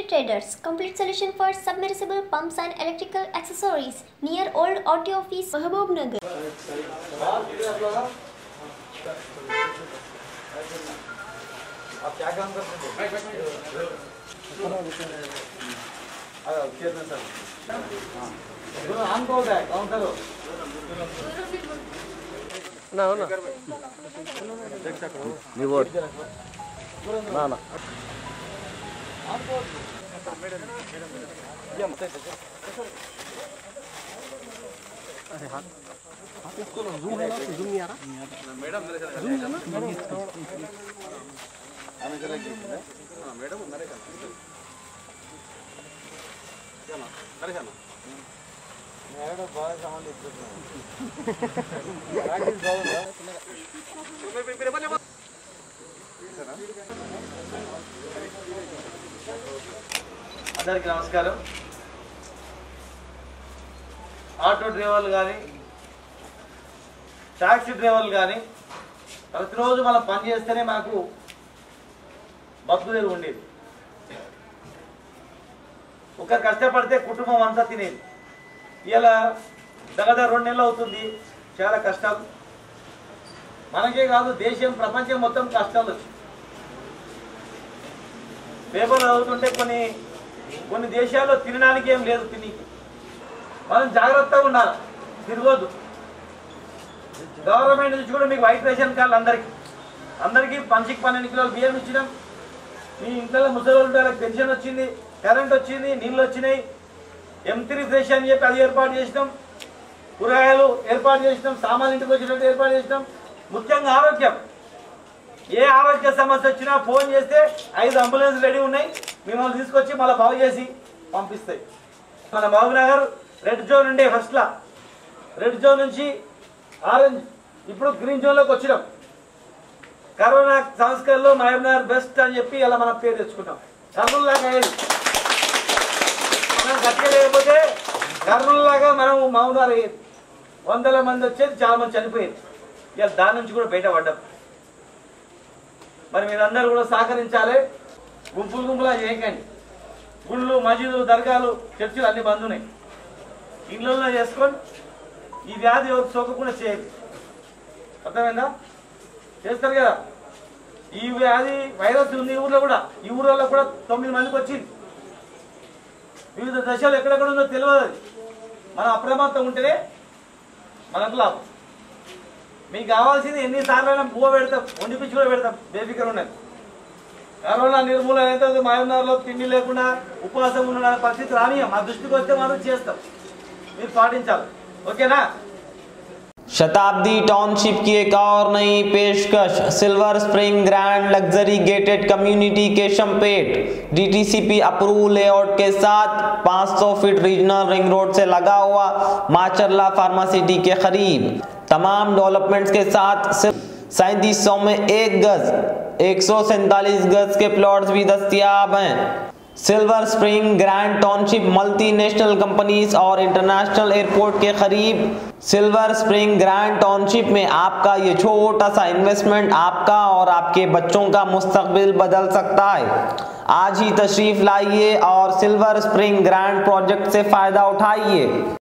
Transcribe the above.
Traders, complete solution for submersible pumps and electrical accessories, near Old Auto Office, Mahabubnagar. आप क्या काम करते हैं? आम को होता है कौन करो ना हो ना नहीं वो ना ना अरे हाथ हाथ इसको जूम है ना जूम नहीं आ रहा मैडम मेरे साथ जूम है ना हमें चला के हां मैडम मेरे साथ क्या ना मेरे साथ मैडम बहुत सामान लेते हैं प्रैक्टिस बहुत है मेरे बोले అందరికీ నమస్కారం ఆటో డ్రైవర్లు కానీ టాక్సీ డ్రైవర్లు కానీ ప్రతిరోజు మనం పని చేస్తేనే మనకు బతుకుదేరు ఉండేది ఒకరు కష్టపడితే కుటుంబం అంతా తినేది ఇలా దగ్గర 2 నెలలు అవుతుంది చాలా కష్టాలు మనకే కాదు దేశం ప్రపంచం మొత్తం కష్టాలు వచ్చాయి పేపర్ చదువుతుంటే కొన్ని దేశాల్లో తినడానికి ఏం లేదు తినికి మనం జాగ్రత్తగా ఉండాలి తిరగొద్దు గవర్నమెంట్ నుంచి కూడా మీకు వైట్ రేషన్ కార్డులు అందరికీ పంచికి 12 కిలోలు బియ్యం ఇచ్చినాం మీ ఇంట్లో ముసలి పెన్షన్ వచ్చింది కరెంట్ వచ్చింది నీళ్ళు వచ్చినాయి M3 ఫ్రెష్ అని చెప్పి అది ఏర్పాటు చేసినాం కూరగాయలు ఏర్పాటు చేసినాం సామాన్లు ఇంటికి వచ్చినట్టు ఏర్పాటు చేసినాం ముఖ్యంగా ఆరోగ్యం ఏ ఆరోగ్య సమస్య వచ్చినా ఫోన్ చేస్తే 5 అంబులెన్స్ రెడీ ఉన్నాయి మిమ్మల్ని తీసుకొచ్చి మళ్ళీ బాగు చేసి పంపిస్తాయి మన మహబూబ్నగర్ రెడ్ జోన్ ఉండే ఫస్ట్లా రెడ్ జోన్ నుంచి ఆరెంజ్ ఇప్పుడు గ్రీన్ జోన్లోకి వచ్చినాం కరోనా సంస్కరణలో మహబూబ్నగర్ బెస్ట్ అని చెప్పి ఇలా మనం పేరు తెచ్చుకుంటాం కర్నూలులాగా అయ్యేది మనం గట్టిగా లేకపోతే కర్నూలులాగా మనం మహబూబ్నగర్ అయ్యేది 100 మంది వచ్చేది చాలా మంది చనిపోయేది ఇలా దాని నుంచి కూడా బయటపడ్డాం మరి మీరందరూ కూడా సహకరించాలి గుంపులుగా చేయకండి గుళ్ళు మసీదులు దర్గాలు చర్చిలు అన్ని బంద్ ఉన్నాయి ఇళ్ళల్లో చేసుకొని ఈ వ్యాధి ఎవరికి సోకకుండా చేయదు అర్థమైందా చేస్తారు కదా ఈ వ్యాధి వైరస్ ఉంది ఈ ఊర్లో కూడా ఈ ఊర్లో కూడా 9 మందికి వచ్చింది వివిధ దశలు ఎక్కడెక్కడ ఉందో తెలియదు మనం అప్రమత్తం ఉంటేనే మనకు లాభం మీకు కావాల్సింది ఎన్నిసార్లు అయినా పువ్వు పెడతాం వండిపించి కూడా పెడతాం బేఫికర్ ఉన్నది కరోనా నిర్మూలన అయితే మహబూబ్నగర్లో తిండి లేకుండా ఉపవాసం ఉన్న పరిస్థితి రాని మా దృష్టికి వస్తే మనం చేస్తాం మీరు పాటించాలి ఓకేనా शताब्दी टाउनशिप की एक और नई पेशकश silver spring grand luxury gated community के शमपेट डीटीसीपी अप्रूव लेआउट के साथ 500 फीट रीजनल रिंग रोड से लगा हुआ माचरला फार्मासिटी के करीब तमाम डेवलपमेंट्स के साथ सिर्फ 3700 में 1 गज 147 गज के प्लॉट्स भी दस्तयाब हैं। Silver spring grand township multinational companies और इंटरनेशनल एयरपोर्ट के करीब सिल्वर स्प्रिंग ग्रैंड टाउनशिप में आपका ये छोटा सा इन्वेस्टमेंट आपका और आपके बच्चों का मुस्तकबिल बदल सकता है। आज ही तशरीफ लाइए और सिल्वर स्प्रिंग ग्रैंड प्रोजेक्ट से फायदा उठाइए।